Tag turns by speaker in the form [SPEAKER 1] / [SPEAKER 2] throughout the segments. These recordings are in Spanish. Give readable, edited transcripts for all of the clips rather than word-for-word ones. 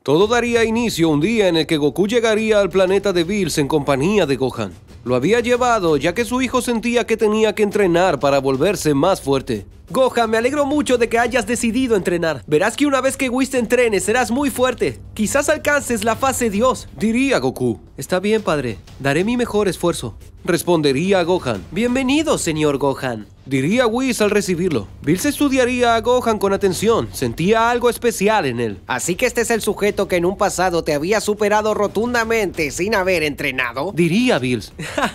[SPEAKER 1] Todo daría inicio un día en el que Goku llegaría al planeta de Bills en compañía de Gohan. Lo había llevado ya que su hijo sentía que tenía que entrenar para volverse más fuerte.
[SPEAKER 2] Gohan, me alegro mucho de que hayas decidido entrenar. Verás que una vez que Whis te entrene serás muy fuerte. Quizás alcances la fase Dios,
[SPEAKER 1] diría Goku.
[SPEAKER 2] Está bien, padre. Daré mi mejor esfuerzo,
[SPEAKER 1] respondería Gohan.
[SPEAKER 2] Bienvenido, señor Gohan,
[SPEAKER 1] diría Whis al recibirlo. Bills estudiaría a Gohan con atención. Sentía algo especial en él.
[SPEAKER 3] Así que este es el sujeto que en un pasado te había superado rotundamente sin haber entrenado,
[SPEAKER 1] diría Bills.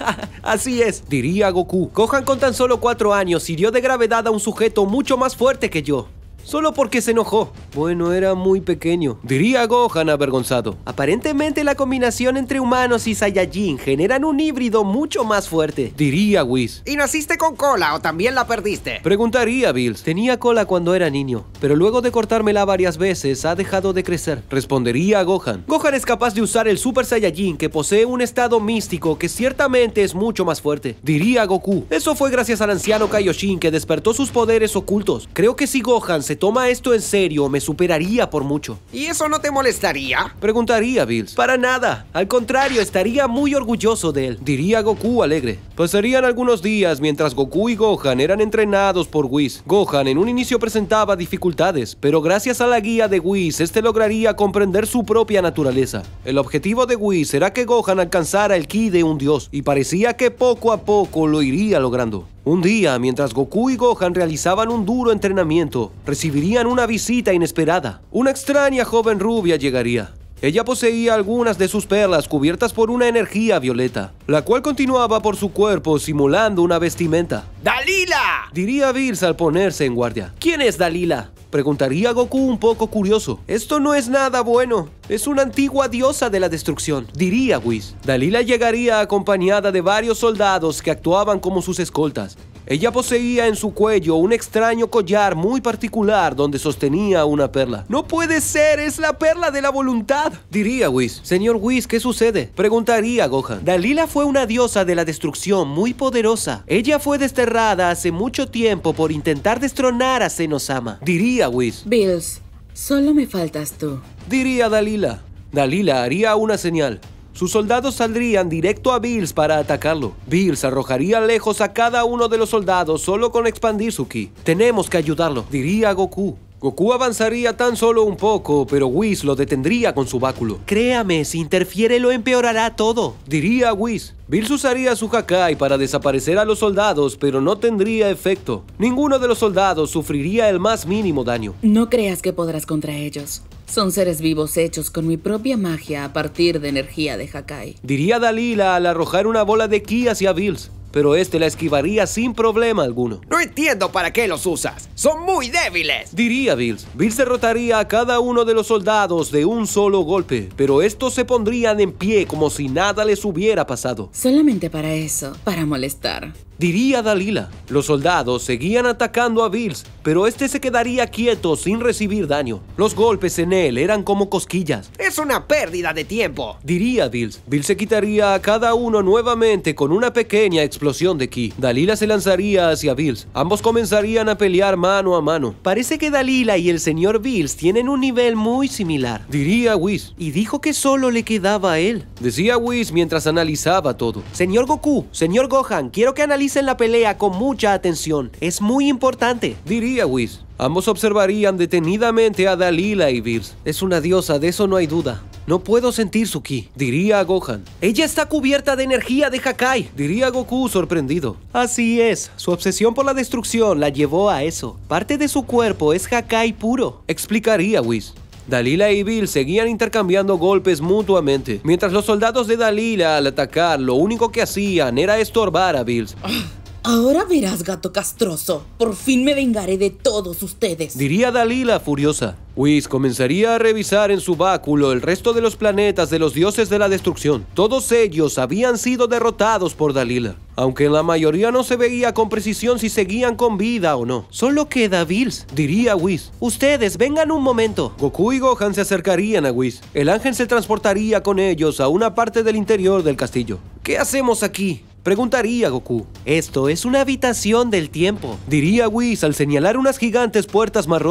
[SPEAKER 2] Así es,
[SPEAKER 1] diría Goku.
[SPEAKER 2] Gohan con tan solo 4 años hirió de gravedad a un sujeto mucho más fuerte que yo, solo porque se enojó.
[SPEAKER 1] Bueno, era muy pequeño, diría Gohan avergonzado.
[SPEAKER 2] Aparentemente la combinación entre humanos y Saiyajin generan un híbrido mucho más fuerte,
[SPEAKER 1] diría Whis.
[SPEAKER 3] ¿Y naciste con cola o también la perdiste?
[SPEAKER 1] Preguntaría Bills.
[SPEAKER 2] Tenía cola cuando era niño, pero luego de cortármela varias veces ha dejado de crecer,
[SPEAKER 1] respondería Gohan.
[SPEAKER 2] Gohan es capaz de usar el Super Saiyajin, que posee un estado místico que ciertamente es mucho más fuerte,
[SPEAKER 1] diría Goku.
[SPEAKER 2] Eso fue gracias al anciano Kaioshin, que despertó sus poderes ocultos. Creo que si Gohan se toma esto en serio, me superaría por mucho.
[SPEAKER 3] ¿Y eso no te molestaría?
[SPEAKER 1] Preguntaría Bills.
[SPEAKER 2] Para nada, al contrario, estaría muy orgulloso de él,
[SPEAKER 1] diría Goku alegre. Pasarían algunos días mientras Goku y Gohan eran entrenados por Whis. Gohan en un inicio presentaba dificultades, pero gracias a la guía de Whis, este lograría comprender su propia naturaleza. El objetivo de Whis era que Gohan alcanzara el ki de un dios, y parecía que poco a poco lo iría logrando. Un día, mientras Goku y Gohan realizaban un duro entrenamiento, recibirían una visita inesperada. Una extraña joven rubia llegaría. Ella poseía algunas de sus perlas cubiertas por una energía violeta, la cual continuaba por su cuerpo simulando una vestimenta.
[SPEAKER 3] ¡Dalila!,
[SPEAKER 1] diría Bills al ponerse en guardia.
[SPEAKER 2] ¿Quién es Dalila?,
[SPEAKER 1] preguntaría Goku un poco curioso.
[SPEAKER 2] Esto no es nada bueno. Es una antigua diosa de la destrucción,
[SPEAKER 1] diría Whis. Dalila llegaría acompañada de varios soldados que actuaban como sus escoltas. Ella poseía en su cuello un extraño collar muy particular donde sostenía una perla.
[SPEAKER 2] ¡No puede ser! ¡Es la perla de la voluntad!,
[SPEAKER 1] diría Whis.
[SPEAKER 2] Señor Whis, ¿qué sucede?,
[SPEAKER 1] preguntaría Gohan.
[SPEAKER 2] Dalila fue una diosa de la destrucción muy poderosa. Ella fue desterrada hace mucho tiempo por intentar destronar a Zenosama,
[SPEAKER 1] diría Whis.
[SPEAKER 4] Bills, solo me faltas tú,
[SPEAKER 1] diría Dalila. Dalila haría una señal. Sus soldados saldrían directo a Bills para atacarlo. Bills arrojaría lejos a cada uno de los soldados solo con expandir su ki.
[SPEAKER 2] Tenemos que ayudarlo,
[SPEAKER 1] diría Goku. Goku avanzaría tan solo un poco, pero Whis lo detendría con su báculo.
[SPEAKER 2] Créame, si interfiere lo empeorará todo,
[SPEAKER 1] diría Whis. Bills usaría su Hakai para desaparecer a los soldados, pero no tendría efecto. Ninguno de los soldados sufriría el más mínimo daño.
[SPEAKER 4] No creas que podrás contra ellos. Son seres vivos hechos con mi propia magia a partir de energía de Hakai,
[SPEAKER 1] diría Dalila al arrojar una bola de ki hacia Bills, pero este la esquivaría sin problema alguno.
[SPEAKER 3] No entiendo para qué los usas. Son muy débiles,
[SPEAKER 1] diría Bills. Bills derrotaría a cada uno de los soldados de un solo golpe, pero estos se pondrían en pie como si nada les hubiera pasado.
[SPEAKER 4] Solamente para eso, para molestar,
[SPEAKER 1] diría Dalila. Los soldados seguían atacando a Bills, pero este se quedaría quieto sin recibir daño. Los golpes en él eran como cosquillas.
[SPEAKER 3] Es una pérdida de tiempo,
[SPEAKER 1] diría Bills. Bills se quitaría a cada uno nuevamente con una pequeña explosión de ki. Dalila se lanzaría hacia Bills. Ambos comenzarían a pelear mano a mano.
[SPEAKER 2] Parece que Dalila y el señor Bills tienen un nivel muy similar,
[SPEAKER 1] diría Whis.
[SPEAKER 2] Y dijo que solo le quedaba a él,
[SPEAKER 1] decía Whis mientras analizaba todo.
[SPEAKER 2] Señor Goku, señor Gohan, quiero que analicen la pelea con mucha atención. Es muy importante,
[SPEAKER 1] diría Whis. Ambos observarían detenidamente a Dalila y Bills.
[SPEAKER 2] Es una diosa, de eso no hay duda. No puedo sentir su ki,
[SPEAKER 1] diría Gohan.
[SPEAKER 2] Ella está cubierta de energía de Hakai,
[SPEAKER 1] diría Goku sorprendido.
[SPEAKER 2] Así es, su obsesión por la destrucción la llevó a eso. Parte de su cuerpo es Hakai puro,
[SPEAKER 1] explicaría Whis. Dalila y Bills seguían intercambiando golpes mutuamente, mientras los soldados de Dalila al atacar lo único que hacían era estorbar a Bills.
[SPEAKER 4] Ahora verás, gato castroso. Por fin me vengaré de todos ustedes,
[SPEAKER 1] diría Dalila furiosa. Whis comenzaría a revisar en su báculo el resto de los planetas de los dioses de la destrucción. Todos ellos habían sido derrotados por Dalila, aunque en la mayoría no se veía con precisión si seguían con vida o no.
[SPEAKER 2] Solo queda Bills,
[SPEAKER 1] diría Whis.
[SPEAKER 2] Ustedes, vengan un momento.
[SPEAKER 1] Goku y Gohan se acercarían a Whis. El ángel se transportaría con ellos a una parte del interior del castillo.
[SPEAKER 2] ¿Qué hacemos aquí?,
[SPEAKER 1] preguntaría Goku.
[SPEAKER 2] Esto es una habitación del tiempo,
[SPEAKER 1] diría Whis al señalar unas gigantes puertas marrones.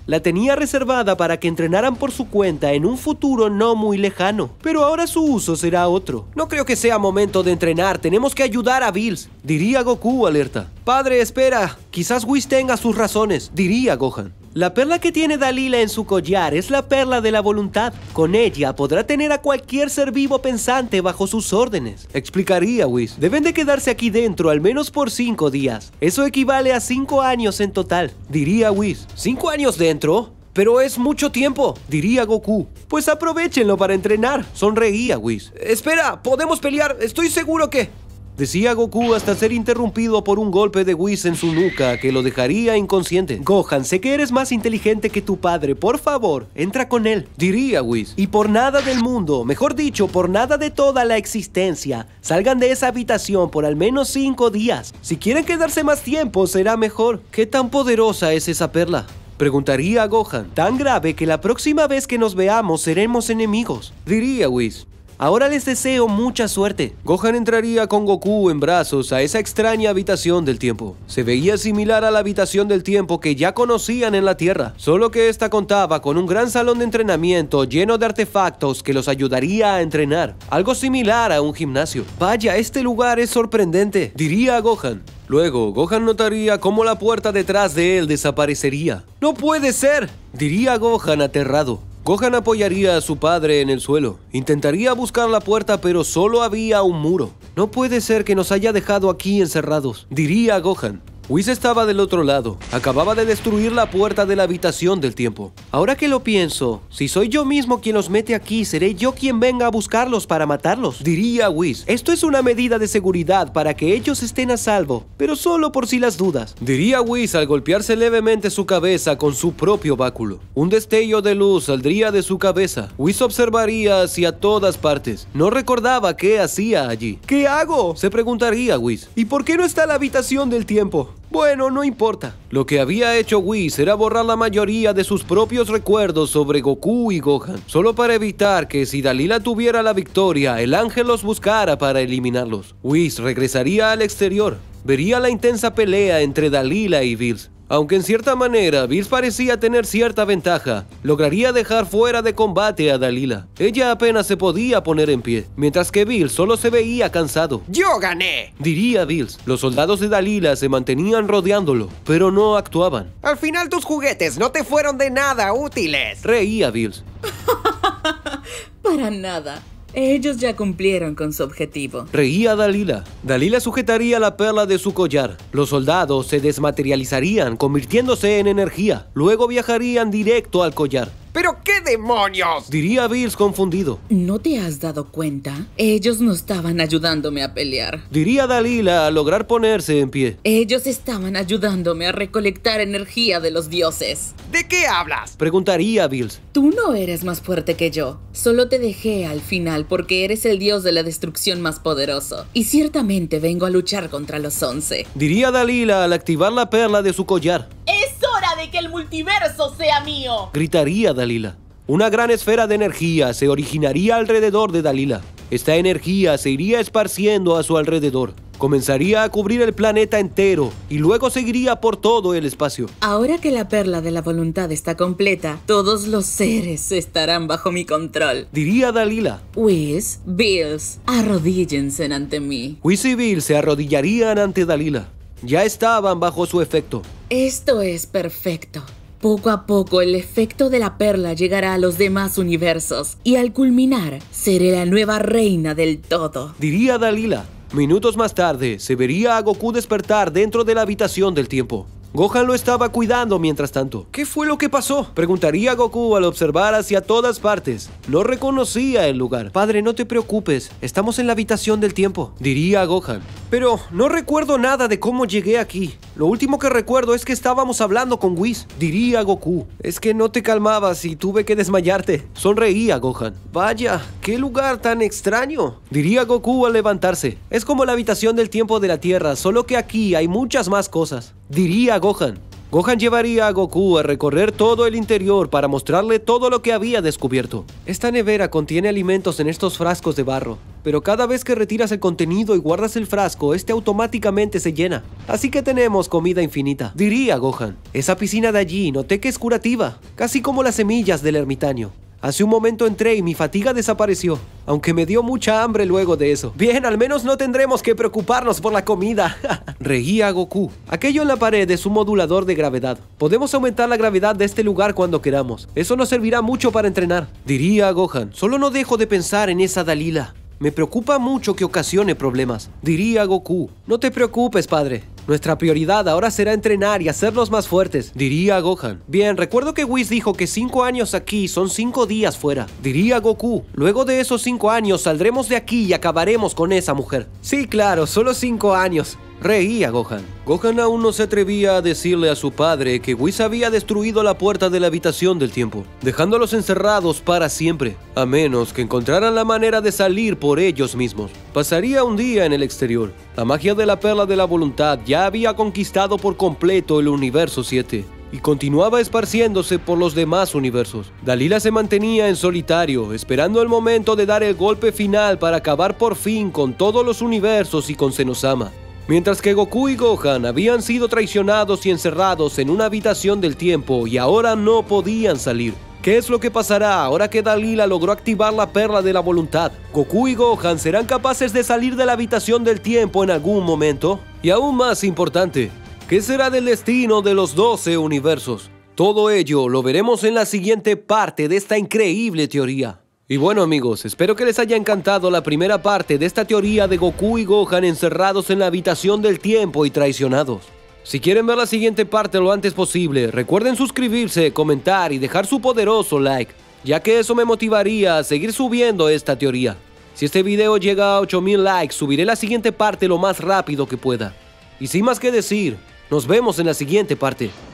[SPEAKER 2] La tenía reservada para que entrenaran por su cuenta en un futuro no muy lejano. Pero ahora su uso será otro.
[SPEAKER 1] No creo que sea momento de entrenar. Tenemos que ayudar a Bills, diría Goku alerta. Padre, espera. Quizás Whis tenga sus razones, diría Gohan.
[SPEAKER 2] La perla que tiene Dalila en su collar es la perla de la voluntad. Con ella podrá tener a cualquier ser vivo pensante bajo sus órdenes,
[SPEAKER 1] explicaría Whis.
[SPEAKER 2] Deben de quedarse aquí dentro al menos por 5 días. Eso equivale a 5 años en total,
[SPEAKER 1] diría Whis. ¿5 años dentro? Pero es mucho tiempo, diría Goku.
[SPEAKER 2] Pues aprovechenlo para entrenar,
[SPEAKER 1] sonreía Whis. Espera, podemos pelear, estoy seguro que... decía Goku hasta ser interrumpido por un golpe de Whis en su nuca que lo dejaría inconsciente.
[SPEAKER 2] Gohan, sé que eres más inteligente que tu padre. Por favor, entra con él,
[SPEAKER 1] diría Whis.
[SPEAKER 2] Y por nada del mundo, mejor dicho, por nada de toda la existencia, salgan de esa habitación por al menos 5 días. Si quieren quedarse más tiempo, será mejor.
[SPEAKER 1] ¿Qué tan poderosa es esa perla?, preguntaría a Gohan.
[SPEAKER 2] Tan grave que la próxima vez que nos veamos seremos enemigos,
[SPEAKER 1] diría Whis.
[SPEAKER 2] Ahora les deseo mucha suerte.
[SPEAKER 1] Gohan entraría con Goku en brazos a esa extraña habitación del tiempo. Se veía similar a la habitación del tiempo que ya conocían en la Tierra, solo que esta contaba con un gran salón de entrenamiento lleno de artefactos que los ayudaría a entrenar, algo similar a un gimnasio. Vaya, este lugar es sorprendente, diría Gohan. Luego, Gohan notaría cómo la puerta detrás de él desaparecería. ¡No puede ser!, diría Gohan aterrado. Gohan apoyaría a su padre en el suelo. Intentaría buscar la puerta, pero solo había un muro. No puede ser que nos haya dejado aquí encerrados, diría Gohan. Whis estaba del otro lado. Acababa de destruir la puerta de la habitación del tiempo.
[SPEAKER 2] Ahora que lo pienso, si soy yo mismo quien los mete aquí, seré yo quien venga a buscarlos para matarlos,
[SPEAKER 1] diría Whis.
[SPEAKER 2] Esto es una medida de seguridad para que ellos estén a salvo, pero solo por si las dudas,
[SPEAKER 1] diría Whis al golpearse levemente su cabeza con su propio báculo. Un destello de luz saldría de su cabeza. Whis observaría hacia todas partes. No recordaba qué hacía allí.
[SPEAKER 2] ¿Qué hago?,
[SPEAKER 1] se preguntaría Whis.
[SPEAKER 2] ¿Y por qué no está la habitación del tiempo?
[SPEAKER 1] Bueno, no importa. Lo que había hecho Whis era borrar la mayoría de sus propios recuerdos sobre Goku y Gohan, solo para evitar que si Dalila tuviera la victoria, el ángel los buscara para eliminarlos. Whis regresaría al exterior. Vería la intensa pelea entre Dalila y Bills. Aunque en cierta manera Bills parecía tener cierta ventaja, lograría dejar fuera de combate a Dalila. Ella apenas se podía poner en pie, mientras que Bills solo se veía cansado.
[SPEAKER 3] ¡Yo gané!,
[SPEAKER 1] diría Bills. Los soldados de Dalila se mantenían rodeándolo, pero no actuaban.
[SPEAKER 3] Al final tus juguetes no te fueron de nada útiles,
[SPEAKER 1] reía Bills.
[SPEAKER 4] Para nada. Ellos ya cumplieron con su objetivo,
[SPEAKER 1] reía Dalila. Dalila sujetaría la perla de su collar. Los soldados se desmaterializarían, convirtiéndose en energía. Luego viajarían directo al collar.
[SPEAKER 3] ¿Pero qué demonios?,
[SPEAKER 1] diría Bills confundido.
[SPEAKER 4] ¿No te has dado cuenta? Ellos no estaban ayudándome a pelear,
[SPEAKER 1] diría Dalila al lograr ponerse en pie.
[SPEAKER 4] Ellos estaban ayudándome a recolectar energía de los dioses.
[SPEAKER 3] ¿De qué hablas?,
[SPEAKER 1] preguntaría Bills.
[SPEAKER 4] Tú no eres más fuerte que yo. Solo te dejé al final porque eres el dios de la destrucción más poderoso. Y ciertamente vengo a luchar contra los 11,
[SPEAKER 1] diría Dalila al activar la perla de su collar.
[SPEAKER 5] ¡Es hora de que el multiverso sea mío!,
[SPEAKER 1] gritaría Dalila. Una gran esfera de energía se originaría alrededor de Dalila. Esta energía se iría esparciendo a su alrededor. Comenzaría a cubrir el planeta entero y luego seguiría por todo el espacio.
[SPEAKER 4] Ahora que la perla de la voluntad está completa, todos los seres estarán bajo mi control,
[SPEAKER 1] diría Dalila.
[SPEAKER 4] Whis, Bills, arrodíllense ante mí.
[SPEAKER 1] Whis y Bills se arrodillarían ante Dalila. Ya estaban bajo su efecto.
[SPEAKER 4] Esto es perfecto. Poco a poco el efecto de la perla llegará a los demás universos y al culminar seré la nueva reina del todo,
[SPEAKER 1] diría Dalila. Minutos más tarde se vería a Goku despertar dentro de la habitación del tiempo. Gohan lo estaba cuidando mientras tanto. ¿Qué fue lo que pasó?, preguntaría Goku al observar hacia todas partes. No reconocía el lugar.
[SPEAKER 2] Padre, no te preocupes, estamos en la habitación del tiempo,
[SPEAKER 1] diría Gohan.
[SPEAKER 2] Pero no recuerdo nada de cómo llegué aquí. Lo último que recuerdo es que estábamos hablando con Whis,
[SPEAKER 1] diría Goku.
[SPEAKER 2] Es que no te calmabas y tuve que desmayarte,
[SPEAKER 1] sonreía Gohan.
[SPEAKER 2] Vaya, qué lugar tan extraño,
[SPEAKER 1] diría Goku al levantarse.
[SPEAKER 2] Es como la habitación del tiempo de la Tierra, solo que aquí hay muchas más cosas,
[SPEAKER 1] diría Gohan. Gohan llevaría a Goku a recorrer todo el interior para mostrarle todo lo que había descubierto. Esta nevera contiene alimentos en estos frascos de barro, pero cada vez que retiras el contenido y guardas el frasco, este automáticamente se llena. Así que tenemos comida infinita, diría Gohan. Esa piscina de allí noté que es curativa, casi como las semillas del ermitaño. Hace un momento entré y mi fatiga desapareció, aunque me dio mucha hambre luego de eso. Bien, al menos no tendremos que preocuparnos por la comida. Reía Goku. Aquello en la pared es un modulador de gravedad. Podemos aumentar la gravedad de este lugar cuando queramos. Eso nos servirá mucho para entrenar, diría Gohan. Solo no dejo de pensar en esa Dalila. Me preocupa mucho que ocasione problemas, diría Goku. No te preocupes, padre. Nuestra prioridad ahora será entrenar y hacernos más fuertes, diría Gohan. Bien, recuerdo que Whis dijo que 5 años aquí son 5 días fuera, diría Goku. Luego de esos 5 años saldremos de aquí y acabaremos con esa mujer. Sí, claro, solo 5 años. Reía Gohan. Gohan aún no se atrevía a decirle a su padre que Whis había destruido la puerta de la habitación del tiempo, dejándolos encerrados para siempre, a menos que encontraran la manera de salir por ellos mismos. Pasaría un día en el exterior. La magia de la perla de la voluntad ya había conquistado por completo el universo 7 y continuaba esparciéndose por los demás universos. Dalila se mantenía en solitario, esperando el momento de dar el golpe final para acabar por fin con todos los universos y con Zenosama. Mientras que Goku y Gohan habían sido traicionados y encerrados en una habitación del tiempo y ahora no podían salir. ¿Qué es lo que pasará ahora que Dalila logró activar la perla de la voluntad? ¿Goku y Gohan serán capaces de salir de la habitación del tiempo en algún momento? Y aún más importante, ¿qué será del destino de los 12 universos? Todo ello lo veremos en la siguiente parte de esta increíble teoría. Y bueno amigos, espero que les haya encantado la primera parte de esta teoría de Goku y Gohan encerrados en la habitación del tiempo y traicionados. Si quieren ver la siguiente parte lo antes posible, recuerden suscribirse, comentar y dejar su poderoso like, ya que eso me motivaría a seguir subiendo esta teoría. Si este video llega a 8000 likes, subiré la siguiente parte lo más rápido que pueda. Y sin más que decir, nos vemos en la siguiente parte.